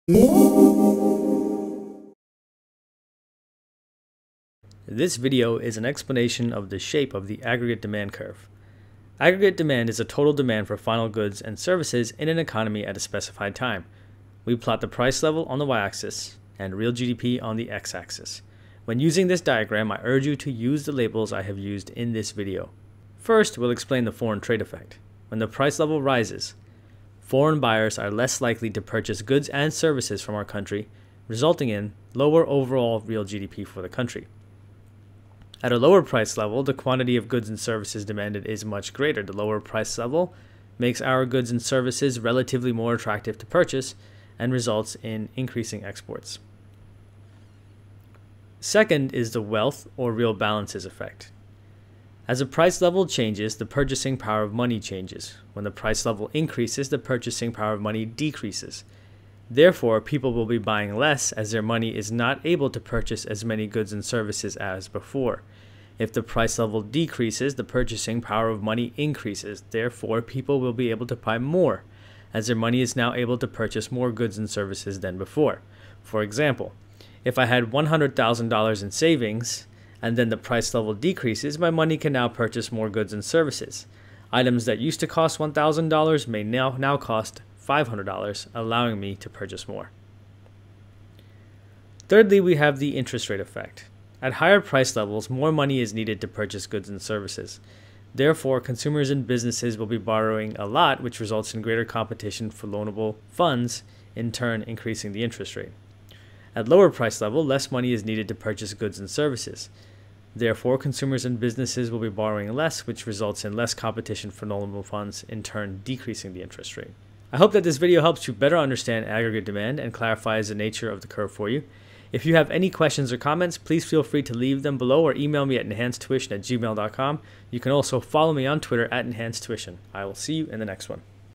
This video is an explanation of the shape of the aggregate demand curve. Aggregate demand is a total demand for final goods and services in an economy at a specified time. We plot the price level on the y-axis and real GDP on the x-axis. When using this diagram, I urge you to use the labels I have used in this video. First, we'll explain the foreign trade effect. When the price level rises, foreign buyers are less likely to purchase goods and services from our country, resulting in lower overall real GDP for the country. At a lower price level, the quantity of goods and services demanded is much greater. The lower price level makes our goods and services relatively more attractive to purchase and results in increasing exports. Second is the wealth or real balances effect. As the price level changes, the purchasing power of money changes. When the price level increases, the purchasing power of money decreases. Therefore, people will be buying less as their money is not able to purchase as many goods and services as before. If the price level decreases, the purchasing power of money increases. Therefore, people will be able to buy more as their money is now able to purchase more goods and services than before. For example, if I had $100,000 in savings and then the price level decreases, my money can now purchase more goods and services. Items that used to cost $1,000 may now cost $500, allowing me to purchase more. Thirdly, we have the interest rate effect. At higher price levels, more money is needed to purchase goods and services. Therefore, consumers and businesses will be borrowing a lot, which results in greater competition for loanable funds, in turn increasing the interest rate. At lower price level, less money is needed to purchase goods and services. Therefore, consumers and businesses will be borrowing less, which results in less competition for loanable funds, in turn decreasing the interest rate. I hope that this video helps you better understand aggregate demand and clarifies the nature of the curve for you. If you have any questions or comments, please feel free to leave them below or email me at EnhanceTuition@gmail.com. You can also follow me on Twitter at EnhanceTuition. I will see you in the next one.